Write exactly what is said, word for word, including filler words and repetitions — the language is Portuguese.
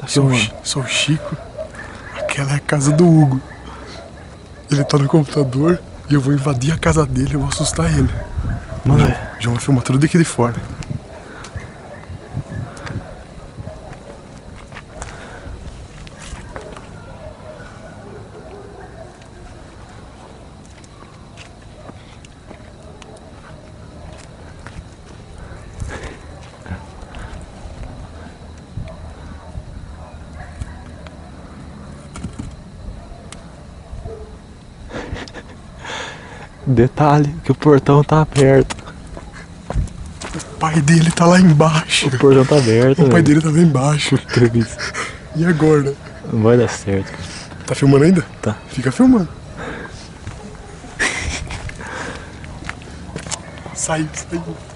Tá Sou, filmando. sou o Chico. Aquela é a casa do Hugo. Ele tá no computador e eu vou invadir a casa dele e vou assustar ele. Mano, Já, já vou filmar tudo daqui de fora. detalhe que o portão tá aberto. O pai dele tá lá embaixo. O portão tá aberto. O pai velho. dele tá lá embaixo. E agora? Não vai dar certo. Tá filmando ainda? Tá. Fica filmando. Saiu, saiu.